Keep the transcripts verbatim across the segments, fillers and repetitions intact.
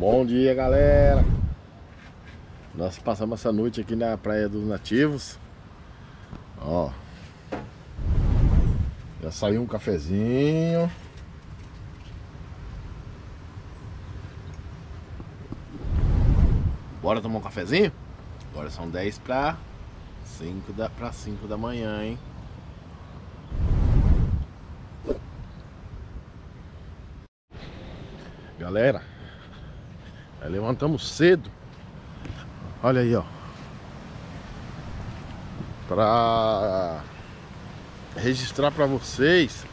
Bom dia, galera. Nós passamos essa noite aqui na Praia dos Nativos. Ó, já saiu um cafezinho. Bora tomar um cafezinho? Agora são dez para cinco da, para cinco da manhã, hein? Galera, aí levantamos cedo. Olha aí, ó, pra registrar pra vocês,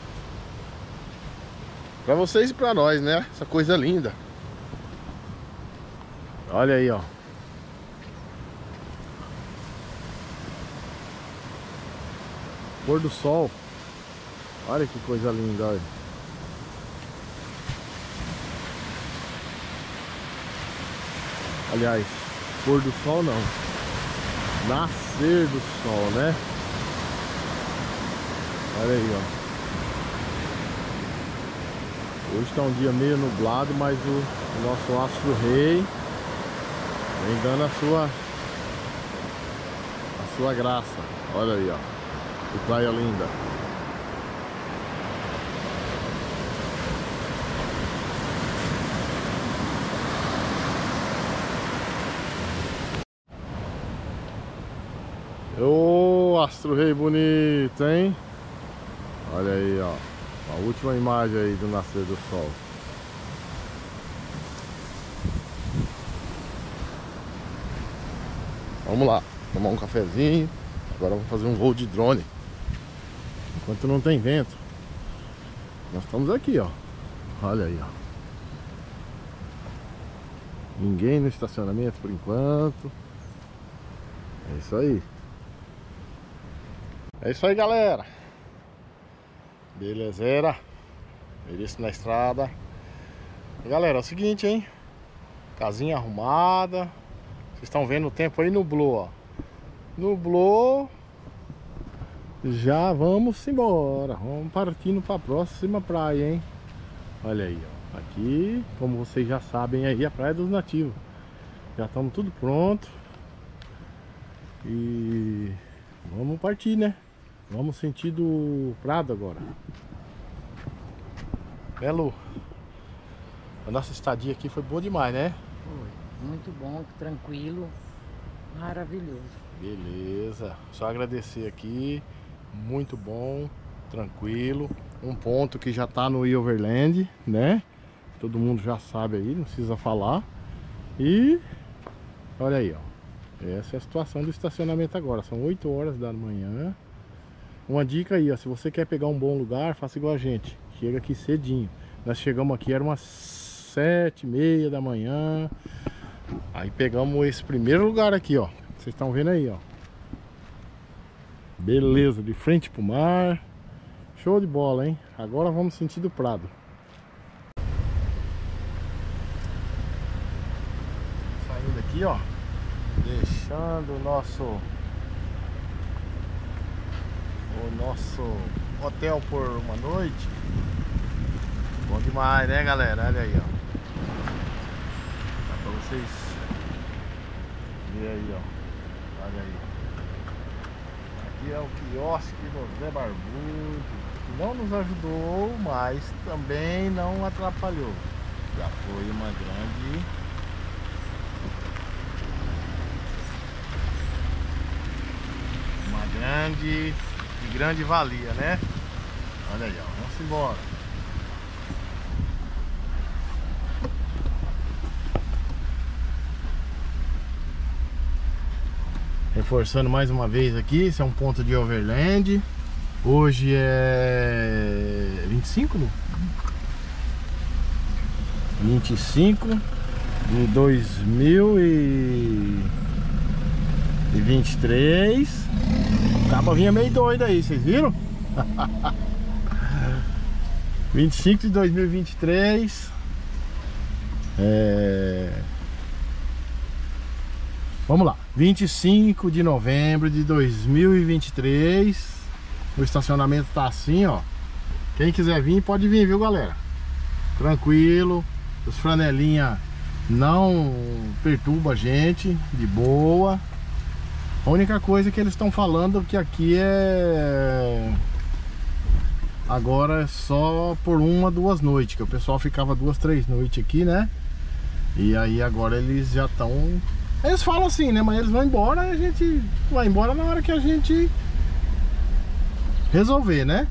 pra vocês e pra nós, né? Essa coisa linda. Olha aí, ó. Pôr do sol. Olha que coisa linda, olha. Aliás, pôr do sol não, nascer do sol, né? Olha aí, ó. Hoje tá um dia meio nublado, mas o, o nosso astro rei vem dando a sua a sua graça. Olha aí, ó, que praia linda. Ô, astro rei bonito, hein? Olha aí, ó, a última imagem aí do nascer do sol. Vamos lá, tomar um cafezinho. Agora vamos fazer um voo de drone. Enquanto não tem vento. Nós estamos aqui, ó. Olha aí, ó. Ninguém no estacionamento por enquanto. É isso aí. É isso aí, galera. Belezeira. Beleza na estrada. Galera, é o seguinte, hein? Casinha arrumada. Vocês estão vendo o tempo aí, nublou, ó. Nublou. Já vamos embora. Vamos partindo para a próxima praia, hein? Olha aí, ó. Aqui, como vocês já sabem aí, a Praia dos Nativos. Já estamos tudo pronto. E vamos partir, né? Vamos sentido Prado agora. Belo. A nossa estadia aqui foi boa demais, né? Foi muito bom, tranquilo, maravilhoso. Beleza. Só agradecer aqui. Muito bom, tranquilo. Um ponto que já tá no Overland, né? Todo mundo já sabe aí, não precisa falar. E olha aí, ó. Essa é a situação do estacionamento agora. São oito horas da manhã. Uma dica aí, ó. Se você quer pegar um bom lugar, faça igual a gente. Chega aqui cedinho. Nós chegamos aqui, era umas sete e meia da manhã. Aí pegamos esse primeiro lugar aqui, ó. Vocês estão vendo aí, ó. Beleza, de frente pro mar. Show de bola, hein? Agora vamos sentido Prado. Saindo aqui, ó. Deixando o nosso O nosso hotel por uma noite. Bom demais, né, galera? Olha aí, ó. Dá pra vocês verem aí, ó. Olha aí. Aqui é o quiosque do Zé Barbudo, que não nos ajudou, mas também não atrapalhou. Já foi uma grande Uma grande de grande valia, né? Olha aí, ó, vamos embora. Reforçando mais uma vez aqui, esse é um ponto de Overland. Hoje é vinte e cinco, não? vinte e cinco de dois mil e vinte e três. O cabo vinha meio doido aí, vocês viram? vinte e cinco de dois mil e vinte e três. É... Vamos lá, vinte e cinco de novembro de dois mil e vinte e três. O estacionamento tá assim, ó. Quem quiser vir, pode vir, viu, galera? Tranquilo. Os franelinha não perturba a gente, de boa. A única coisa que eles estão falando é que aqui é... agora é só por uma, duas noites, que o pessoal ficava duas, três noites aqui, né? E aí agora eles já estão... Eles falam assim, né? Mas eles vão embora e a gente vai embora na hora que a gente resolver, né?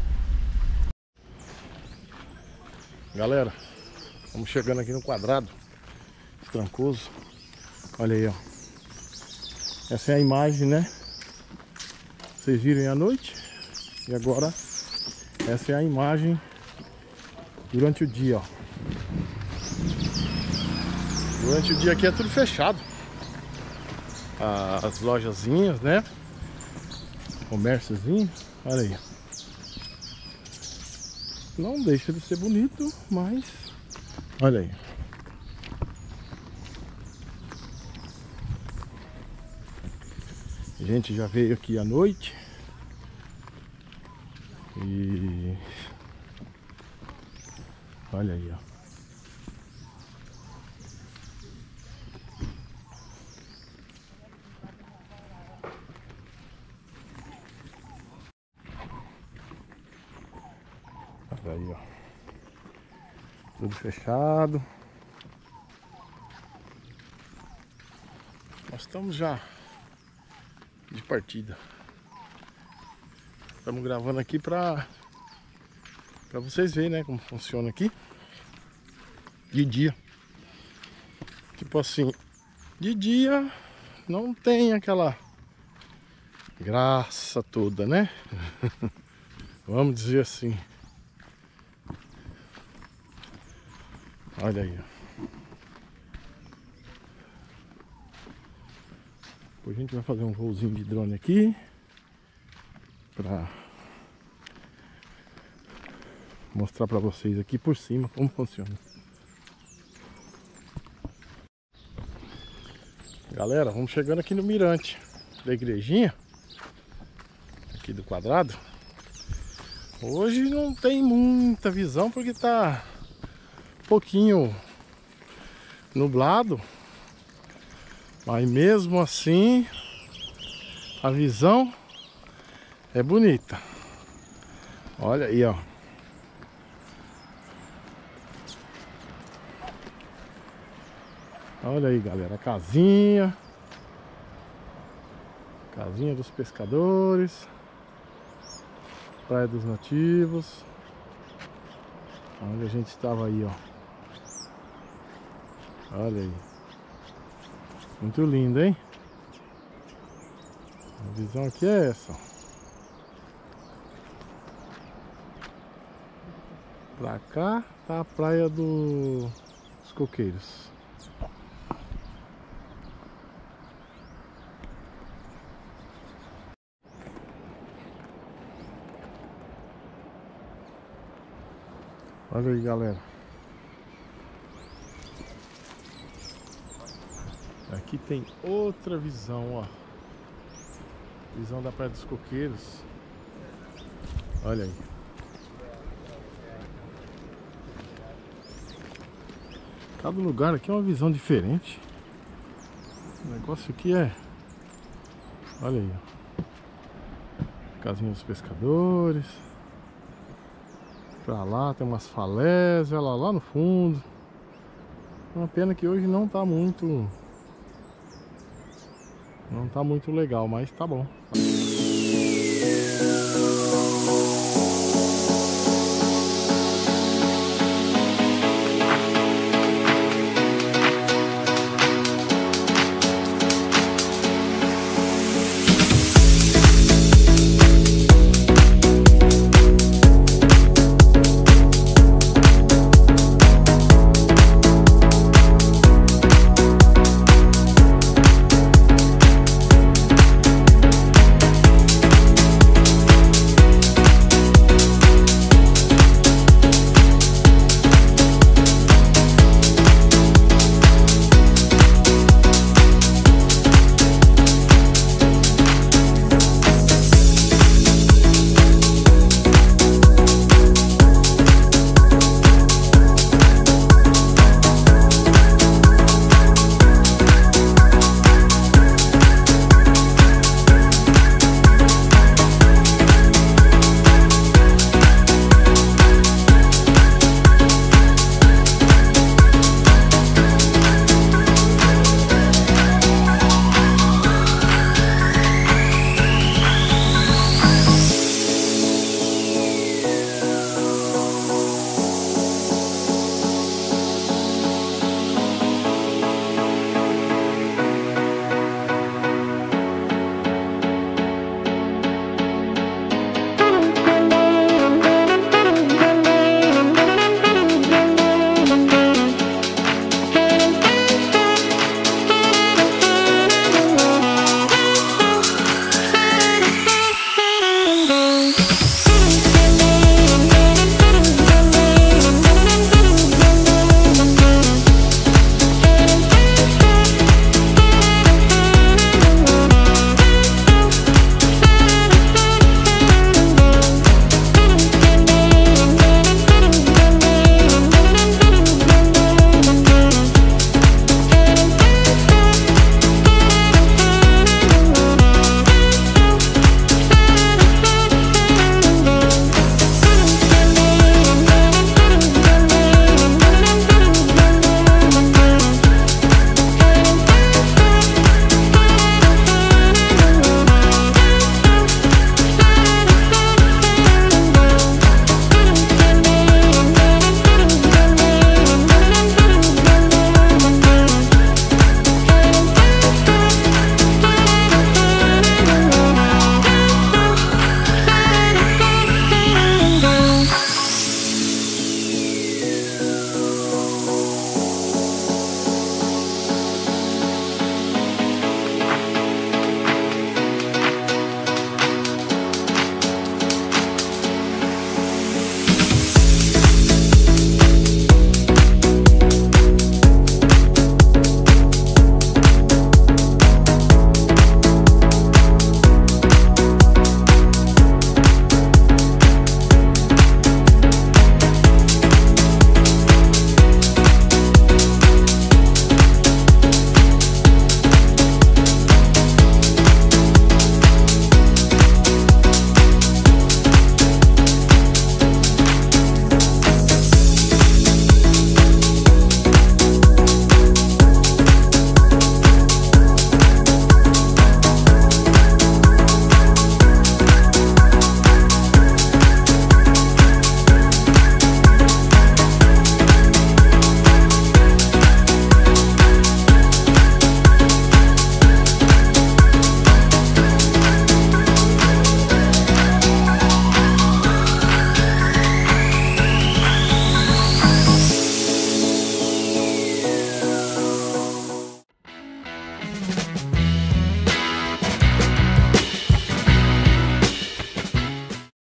Galera, estamos chegando aqui no quadrado Trancoso. Olha aí, ó. Essa é a imagem, né? Vocês viram à noite. E agora essa é a imagem durante o dia, ó. Durante o dia aqui é tudo fechado. As lojazinhas, né? Comérciozinho. Olha aí. Não deixa de ser bonito, mas... olha aí. A gente já veio aqui à noite. E... olha aí, ó. Olha aí, ó. Tudo fechado. Nós estamos já de partida. Estamos gravando aqui para para vocês verem, né, como funciona aqui de dia. Tipo assim, de dia não tem aquela graça toda, né? Vamos dizer assim. Olha aí, ó. Depois a gente vai fazer um voozinho de drone aqui para mostrar para vocês aqui por cima como funciona. Galera, vamos chegando aqui no mirante da igrejinha aqui do quadrado. Hoje não tem muita visão porque tá um pouquinho nublado, mas mesmo assim a visão é bonita. Olha aí, ó. Olha aí, galera, a casinha. Casinha dos pescadores. Praia dos Nativos. Onde a gente estava aí, ó. Olha aí. Muito lindo, hein? A visão aqui é essa. Pra cá tá a praia do... dos Coqueiros. Olha aí, galera. Aqui tem outra visão, ó. Visão da Praia dos Coqueiros. Olha aí. Cada lugar aqui é uma visão diferente. O negócio aqui é... olha aí, ó. Casinha dos pescadores. Pra lá tem umas falésias, lá, lá no fundo. Uma pena que hoje não tá muito... não tá muito legal, mas tá bom.